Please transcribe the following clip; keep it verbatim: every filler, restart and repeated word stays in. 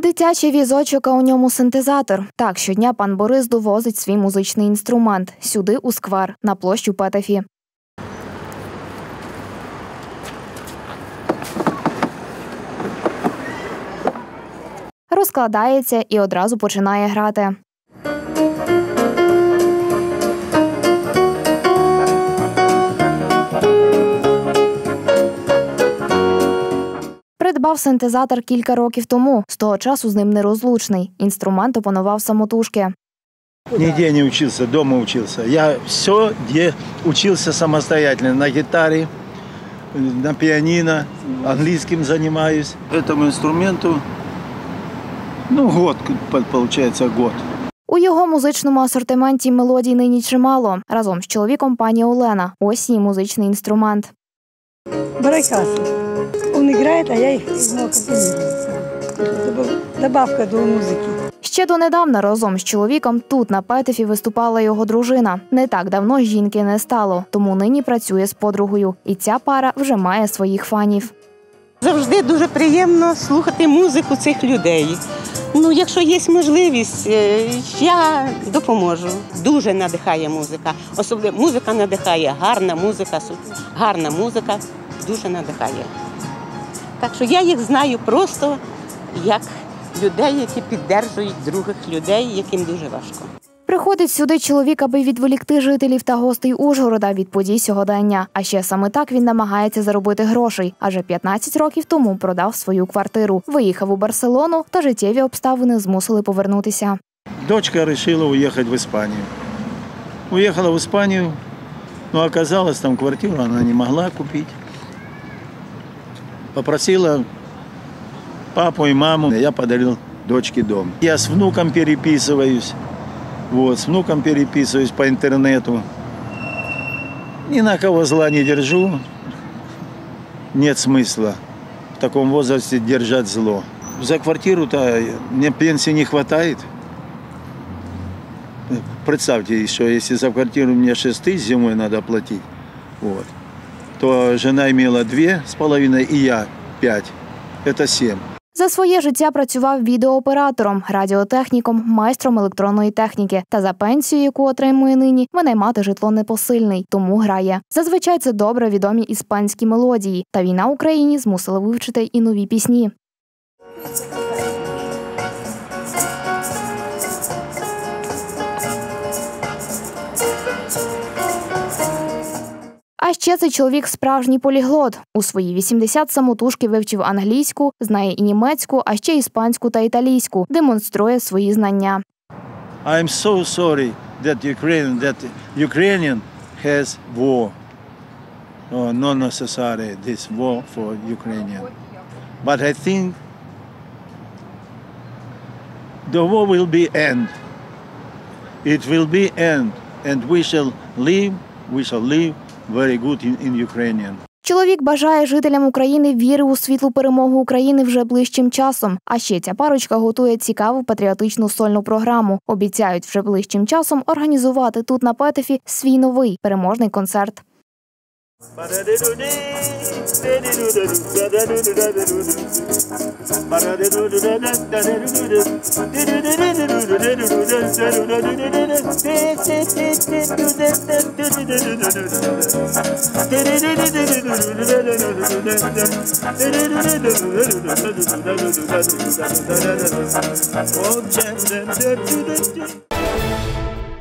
Дитячий візочок, а у ньому синтезатор. Так, щодня пан Борис довозить свій музичний інструмент. Сюди, у сквер, на площу Петефі. Розкладається і одразу починає грати. Придбав синтезатор кілька років тому. З того часу з ним нерозлучний. Інструмент опанував самотужки. Нигде не учился, дома учился. Я все, где учился самостоятельно. На гитаре, на пианино, английским занимаюсь. Этому инструменту, ну, год, получается, год. У його музичному асортименті мелодій нині чимало. Разом з чоловіком пані Олена. Ось її музичний інструмент. Барайкасы. Он играет, а я их ну, аккомпанирую. Добавка до музики. Ще донедавна разом з чоловіком тут на Петефі виступала його дружина. Не так давно жінки не стало, тому нині працює з подругою. І ця пара вже має своїх фанів. Завжди дуже приємно слухати музику цих людей. Ну, якщо є можливість, я допоможу. Дуже надихає музика. Особливо музика надихає, гарна музика, гарна музика дуже надихає. Так що я їх знаю просто як людей, які підтримують других людей, яким дуже важко. Приходить сюди чоловік, аби відволікти жителів та гостей Ужгорода від подій сьогодення. А ще саме так він намагається заробити грошей. Адже п'ятнадцять років тому продав свою квартиру. Виїхав у Барселону, та життєві обставини змусили повернутися. Дочка вирішила уїхати в Іспанію. Уїхала в Іспанію, но оказалось, там квартиру вона не могла купити. Попросила папу и маму, я подарил дочке дом. Я с внуком переписываюсь, вот, с внуком переписываюсь по интернету. Ни на кого зла не держу, нет смысла в таком возрасте держать зло. За квартиру-то мне пенсии не хватает. Представьте, что если за квартиру мне шесть тысяч зимой надо платить, вот, то жена имела две с половиной и я пять. Это семь. За своє життя працював відеооператором, радіотехніком, майстром електронної техніки. Та за пенсію, яку отримує нині, винаймати житло непосильний, тому грає. Зазвичай це добре відомі іспанські мелодії. Та війна в Україні змусила вивчити і нові пісні. А ще цей чоловік справжній поліглот. У свої вісімдесят самотужки вивчив англійську, знає і німецьку, а ще іспанську та італійську. Демонструє свої знання. I'm so sorry that Ukraine that Ukrainian has war. Oh, not necessary this war for Ukrainian. But I think the war will be end. It will be end, and we shall live, we shall live very good in, in Ukrainian. Чоловік бажає жителям України віри у світлу перемогу України вже ближчим часом. А ще ця парочка готує цікаву патріотичну сольну програму. Обіцяють вже ближчим часом організувати тут на Петефі свій новий переможний концерт. Oh,